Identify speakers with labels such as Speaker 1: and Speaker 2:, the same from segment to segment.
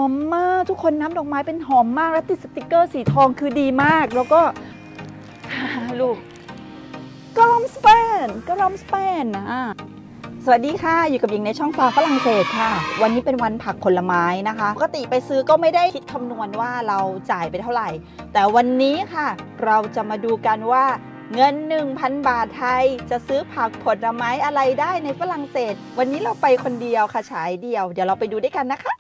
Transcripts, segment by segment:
Speaker 1: อมมากทุกคนน้ำดอกไม้เป็นหอมมากแล้วติดสติกเกอร์สีทองคือดีมากแล้วก็ ลูกกะลอมสเปนนะสวัสดีค่ะอยู่กับหญิงในช่องฟ้าฝรั่งเศสค่ะวันนี้เป็นวันผักผลไม้นะคะปกติไปซื้อก็ไม่ได้คิดคำนวณว่าเราจ่ายไปเท่าไหร่แต่วันนี้ค่ะเราจะมาดูกันว่าเงิน 1,000 บาทไทยจะซื้อผักผลไม้อะไรได้ในฝรั่งเศสวันนี้เราไปคนเดียวค่ะฉายเดียวเดี๋ยวเราไปดูด้วยกันนะคะ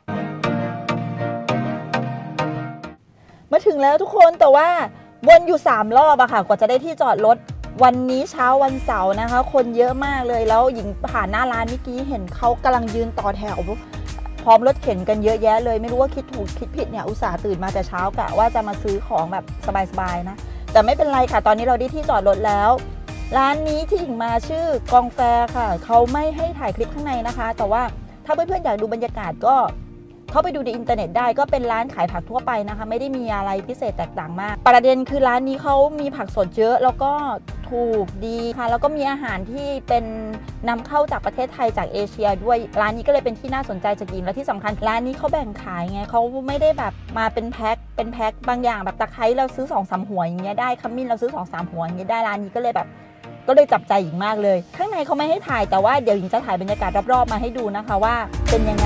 Speaker 1: มาถึงแล้วทุกคนแต่ว่าวนอยู่3รอบอะค่ะกว่าจะได้ที่จอดรถวันนี้เช้าวันเสาร์นะคะคนเยอะมากเลยแล้วหญิงผ่านหน้าร้านเมื่อกี้เห็นเขากำลังยืนต่อแถวพร้อมรถเข็นกันเยอะแยะเลยไม่รู้ว่าคิดถูกคิดผิดเนี่ยอุตส่าห์ตื่นมาแต่เช้ากะว่าจะมาซื้อของแบบสบายๆนะแต่ไม่เป็นไรค่ะตอนนี้เราได้ที่จอดรถแล้วร้านนี้ที่หญิงมาชื่อกองแฟร์ค่ะเขาไม่ให้ถ่ายคลิปข้างในนะคะแต่ว่าถ้าเพื่อนๆอยากดูบรรยากาศก็เข้าไปดูในอินเทอร์เน็ตได้ก็เป็นร้านขายผักทั่วไปนะคะไม่ได้มีอะไรพิเศษแตกต่างมากประเด็นคือร้านนี้เขามีผักสดเยอะแล้วก็ถูกดีค่ะแล้วก็มีอาหารที่เป็นนำเข้าจากประเทศไทยจากเอเชียด้วยร้านนี้ก็เลยเป็นที่น่าสนใจจะกินและที่สำคัญร้านนี้เขาแบ่งขายไงเขาไม่ได้แบบมาเป็นแพ็คบางอย่างแบบตะไคร้เราซื้อ 2-3 หัวอย่างเงี้ยได้ขมิ้นเราซื้อ 2-3 หัวอย่างเงี้ยได้ร้านนี้ก็เลยจับใจหญิงมากเลยข้างในเขาไม่ให้ถ่ายแต่ว่าเดี๋ยวหญิงจะถ่ายบรรยากาศรอบๆมาให้ดูนะคะว่าเป็นยังไง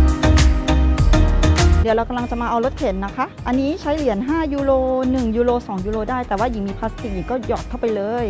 Speaker 1: เดี๋ยวเรากำลังจะมาเอารถเข็นนะคะอันนี้ใช้เหรียญ5 ยูโร1 ยูโร 2 ยูโรได้แต่ว่าหญิงมีพลาสติกก็หยอดเข้าไปเลย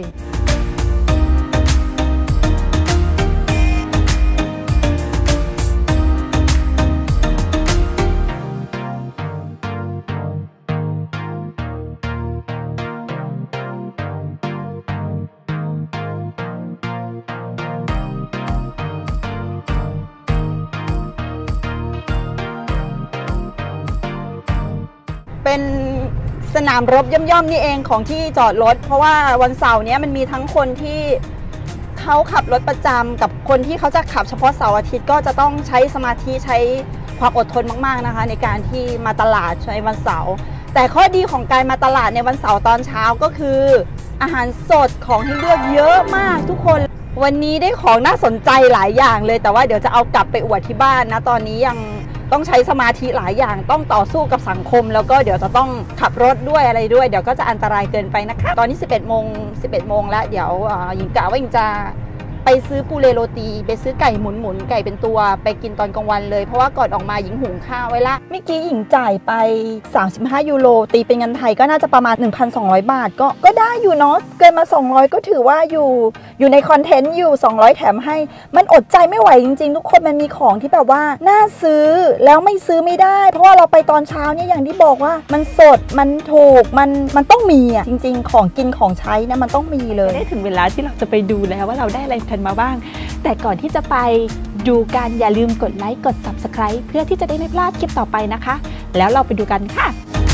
Speaker 1: เป็นสนามรบย่อมๆนี่เองของที่จอดรถเพราะว่าวันเสาร์นี้มันมีทั้งคนที่เขาขับรถประจำกับคนที่เขาจะขับเฉพาะเสาร์อาทิตย์ก็จะต้องใช้สมาธิใช้ความอดทนมากๆนะคะในการที่มาตลาดในวันเสาร์แต่ข้อดีของการมาตลาดในวันเสาร์ตอนเช้าก็คืออาหารสดของให้เลือกเยอะมากทุกคนวันนี้ได้ของน่าสนใจหลายอย่างเลยแต่ว่าเดี๋ยวจะเอากลับไปอวดที่บ้านนะตอนนี้ยังต้องใช้สมาธิหลายอย่างต้องต่อสู้กับสังคมแล้วก็เดี๋ยวจะต้องขับรถด้วยอะไรด้วยเดี๋ยวก็จะอันตรายเกินไปนะคะตอนนี้11 โมงแล้วเดี๋ยวหญิงกะว่าหญิงจะไปซื้อปูเลโรตีไปซื้อไก่หมุนไก่เป็นตัวไปกินตอนกลางวันเลยเพราะว่าก่อนออกมาหญิงหุงข้าวไว้ละเมื่อกี้หญิงจ่ายไป35 ยูโรตีเป็นเงินไทยก็น่าจะประมาณ 1,200 บาทก็ได้อยู่เนาะเกินมา200ก็ถือว่าอยู่ในคอนเทนต์อยู่200แถมให้มันอดใจไม่ไหวจริงๆทุกคนมันมีของที่แบบว่าน่าซื้อแล้วไม่ซื้อไม่ได้เพราะว่าเราไปตอนเช้าเนี่ยอย่างที่บอกว่ามันสดมันถูกมันต้องมีอ่ะจริงๆของกินของใช้นะมันต้องมีเลยได้ถึงเวลาที่เราจะไปดูแล้วว่าเราได้อะไรกันมาบ้างแต่ก่อนที่จะไปดูกันอย่าลืมกดไลค์กด Subscribe เพื่อที่จะได้ไม่พลาดคลิปต่อไปนะคะแล้วเราไปดูกันค่ะ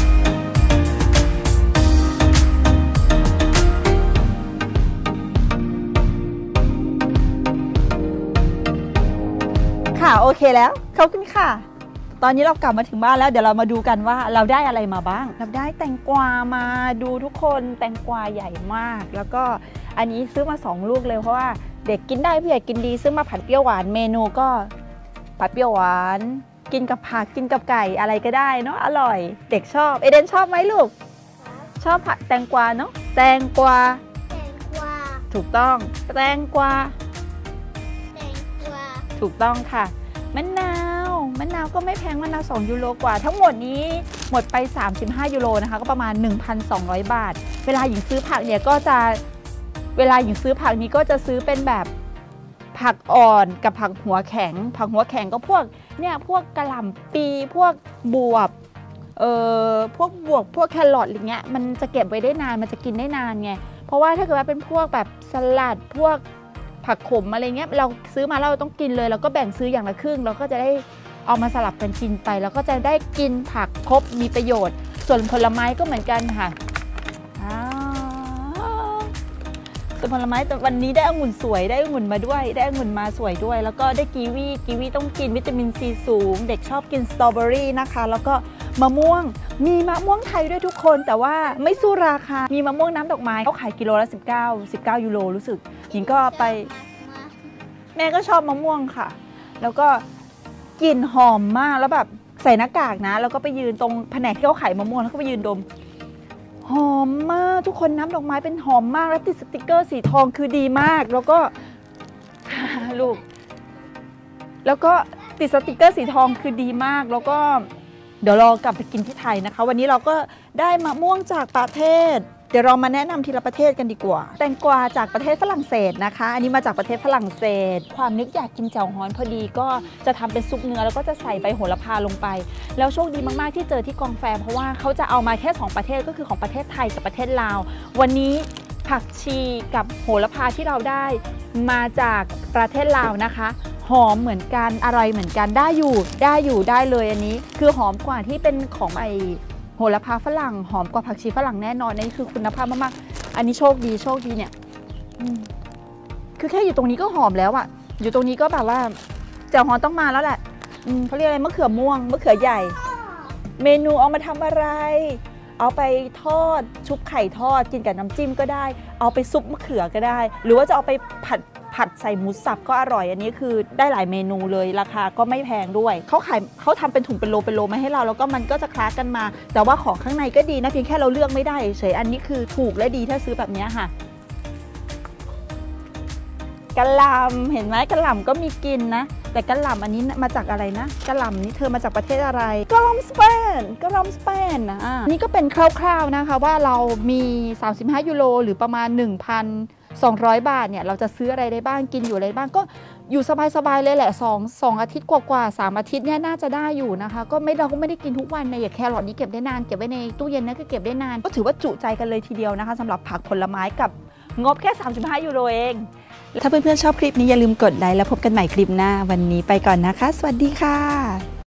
Speaker 1: ค่ะโอเคแล้วขอบคุณค่ะตอนนี้เรากลับมาถึงบ้านแล้วเดี๋ยวเรามาดูกันว่าเราได้อะไรมาบ้างเราได้แตงกวามาดูทุกคนแตงกวาใหญ่มากแล้วก็อันนี้ซื้อมา2 ลูกเลยเพราะว่าเด็กกินได้ผู้ใหญ่กินดีซื้อมาผัดเปรี้ยวหวานเมนูก็ผัดเปรี้ยวหวานกินกับผักกินกับไก่อะไรก็ได้เนาะอร่อยเด็กชอบเอเดนชอบไหมลูกชอบผัดแตงกวาเนาะแตงกวาถูกต้องแตงกวาถูกต้องค่ะมะนาวก็ไม่แพงมะนาว2 ยูโรกว่าทั้งหมดนี้หมดไป35 ยูโรนะคะก็ประมาณ 1,200 บาทเวลาหญิงซื้อผักเนี่ยก็จะนี้ก็จะซื้อเป็นแบบผักอ่อนกับผักหัวแข็งก็พวกกะหล่ำปีพวกบวบพวกแครอทอะไรเงี้ยมันจะเก็บไว้ได้นานมันจะกินได้นานไงเพราะว่าถ้าเกิดว่าเป็นพวกแบบสลัดพวกผักขมอะไรเงี้ยเราซื้อมาเราต้องกินเลยเราก็แบ่งซื้ออย่างละครึ่งเราก็จะได้เอามาสลับกันกินไปแล้วก็จะได้กินผักครบมีประโยชน์ส่วนผลไม้ก็เหมือนกันค่ะส่วนผลไม้แต่วันนี้ได้องุ่นสวยได้องุ่นมาด้วยได้องุ่นมาสวยด้วยแล้วก็ได้กีวีต้องกินวิตามินซีสูงเด็กชอบกินสตรอเบอรี่นะคะแล้วก็มะม่วงมีมะม่วงไทยด้วยทุกคนแต่ว่าไม่สู้ราคามีมะม่วงน้ำดอกไม้เขาขายกิโลละ19 ยูโรรู้สึกหญิงก็ไปแม่ก็ชอบมะม่วงค่ะแล้วก็กลิ่นหอมมากแล้วแบบใส่หน้ากากนะแล้วก็ไปยืนตรงแผนกที่เขาขายมะม่วงแล้วก็ไปยืนดมหอมมากทุกคนน้ำดอกไม้เป็นหอมมากแล้วติดสติกเกอร์สีทองคือดีมากแล้วก็ ลูกแล้วก็ติดสติกเกอร์สีทองคือดีมากแล้วก็เดี๋ยวเรากลับไปกินที่ไทยนะคะวันนี้เราก็ได้มะม่วงจากประเทศเดี๋ยวเรามาแนะนำทีละประเทศกันดีกว่าแตงกวาจากประเทศฝรั่งเศสนะคะอันนี้มาจากประเทศฝรั่งเศสความนึกอยากกินแจ่วฮ้อนพอดีก็จะทำเป็นซุปเนื้อแล้วก็จะใส่ใบโหระพาลงไปแล้วโชคดีมากๆที่เจอที่กองแฟร์เพราะว่าเขาจะเอามาแค่2ประเทศก็คือของประเทศไทยกับประเทศลาววันนี้ผักชีกับโหระพาที่เราได้มาจากประเทศลาวนะคะหอมเหมือนกันอร่อยเหมือนกันได้เลยอันนี้คือหอมกว่าที่เป็นของไอโหระพาฝรั่งหอมกว่าผักชีฝรั่งแน่นอนนี่คือคุณภาพมากๆอันนี้โชคดีเนี่ยคือแค่อยู่ตรงนี้ก็หอมแล้วอะอยู่ตรงนี้ก็แบบว่าแจ่วฮ้อนต้องมาแล้วแหละเขาเรียกอะไรมะเขือม่วงมะเขือใหญ่เมนูเอามาทำอะไรเอาไปทอดชุบไข่ทอดกินกับน้ำจิ้มก็ได้เอาไปซุปมะเขือก็ได้หรือว่าจะเอาไปผัดใส่หมูสับก็อร่อยอันนี้คือได้หลายเมนูเลยราคาก็ไม่แพงด้วยเขาทำเป็นถุงเป็นโลมาให้เราแล้วก็มันก็จะคล้ากันมาแต่ว่าของข้างในก็ดีนะเพียงแค่เราเลือกไม่ได้เฉยอันนี้คือถูกและดีถ้าซื้อแบบนี้ค่ะกะหล่ำเห็นไหมกะหล่ำก็มีกินนะแต่กะหล่ำอันนี้มาจากอะไรนะกะหล่ำนี้เธอมาจากประเทศอะไรกะหล่ำสเปนนะนี่ก็เป็นคร่าวๆนะคะว่าเรามี35 ยูโรหรือประมาณ 1,200 บาทเนี่ยเราจะซื้ออะไรได้บ้างกินอยู่อะไรบ้างก็อยู่สบายๆเลยแหละ2 อาทิตย์กว่า3 อาทิตย์เนี่ยน่าจะได้อยู่นะคะเราก็ไม่ได้กินทุกวันนะอย่างแครอทนี้เก็บได้นานเก็บไว้ในตู้เย็นนะก็เก็บได้นานก็ถือว่าจุใจกันเลยทีเดียวนะคะสำหรับผักผลไม้กับงบแค่35 ยูโรเองถ้าเพื่อนๆชอบคลิปนี้อย่าลืมกดไลค์แล้วพบกันใหม่คลิปหน้าวันนี้ไปก่อนนะคะสวัสดีค่ะ